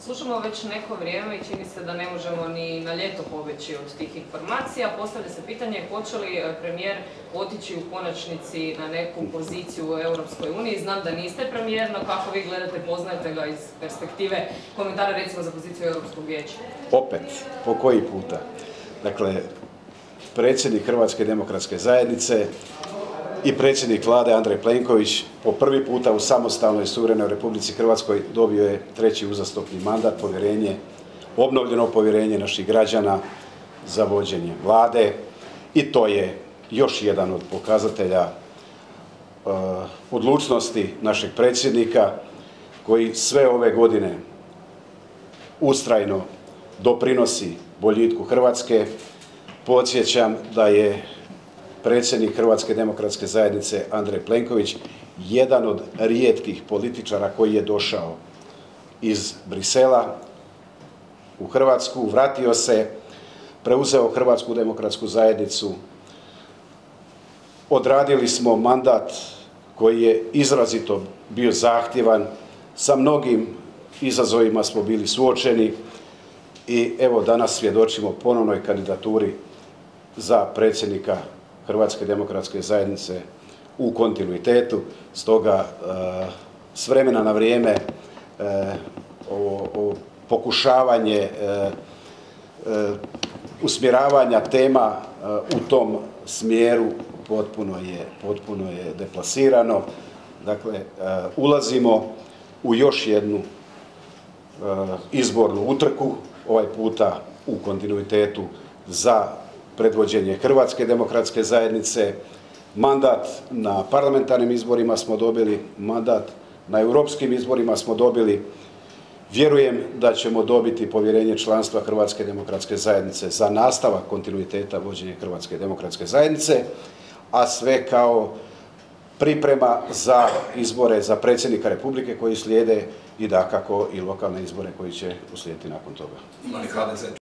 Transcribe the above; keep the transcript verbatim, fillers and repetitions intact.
Slušamo već neko vrijeme i čini se da ne možemo ni na ljeto pobjeći od tih informacija. Postavlja se pitanje hoće li premijer otići u konačnici na neku poziciju u Europskoj uniji. Znam da niste premijer, no kako vi gledate, poznajete ga iz perspektive komentara recimo za poziciju Europskog vijeća? Opet, po koji puta? Dakle, predsjednik Hrvatske demokratske zajednice i predsjednik vlade Andrej Plenković po prvi puta u samostalnoj i suverenoj Republici Hrvatskoj dobio je treći uzastopni mandat, povjerenje, obnovljeno povjerenje naših građana za vođenje vlade i to je još jedan od pokazatelja uh, odlučnosti našeg predsjednika koji sve ove godine ustrajno doprinosi boljitku Hrvatske. Podsjećam da je predsjednik Hrvatske demokratske zajednice Andrej Plenković jedan od rijetkih političara koji je došao iz Brisela u Hrvatsku, vratio se, preuzeo Hrvatsku demokratsku zajednicu. Odradili smo mandat koji je izrazito bio zahtjevan, sa mnogim izazovima smo bili suočeni i evo danas svjedočimo ponovnoj kandidaturi za predsjednika Hrvatske demokratske zajednice u kontinuitetu. Stoga s vremena na vrijeme ovo, ovo pokušavanje usmjeravanja tema u tom smjeru potpuno je, potpuno je deplasirano. Dakle, ulazimo u još jednu izbornu utrku, ovaj puta u kontinuitetu za predvođenje Hrvatske demokratske zajednice. Mandat na parlamentarnim izborima smo dobili, mandat na europskim izborima smo dobili. Vjerujem da ćemo dobiti povjerenje članstva Hrvatske demokratske zajednice za nastavak kontinuiteta vođenja Hrvatske demokratske zajednice, a sve kao priprema za izbore za predsjednika Republike koji slijede i dakako i lokalne izbore koji će uslijediti nakon toga.